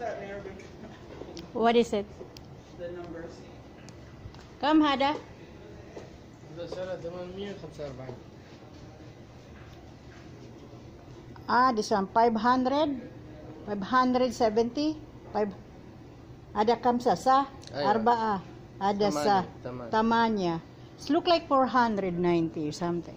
that in Arabic? What is it? The numbers. Come, Hada. This one 500, 570, 5. Ada kamsa sa arbaa. Ada sa tamanya. It look like 490 or something.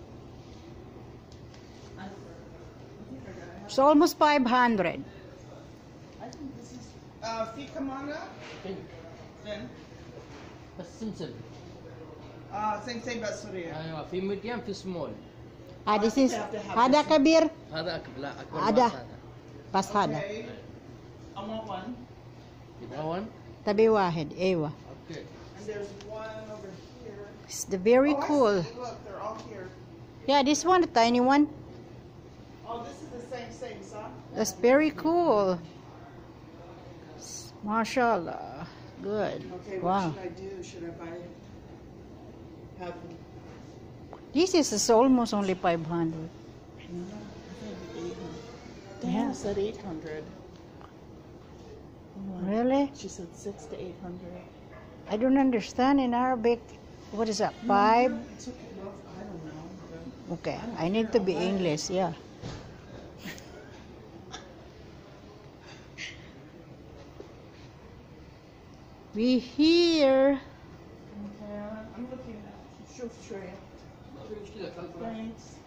It's almost 500. I think this is في كمانة. Then. بس سمسم. Same بس سوريا. أيوة في ميديم في سمول. This is هذا كبير. هذا أكبر لا أكبر هذا. بس هذا. Okay. I want one. يبغى one. تبي واحد. أيوة. Okay. And there's one over here. It's the very cool. I see. Look, they're all here. Yeah, this one, the tiny one. Oh, this is the same, son. That's very cool. MashaAllah. Good. Okay, Wow. what should I do? Should I buy it? Have them? This is almost only 500. Diana said 800. Really? She said 600 to 800. I don't understand in Arabic. What is that? 5? It's okay. Well, I don't know. Okay, I need to be English, yeah. We here. Okay, I'm looking at it. Thanks.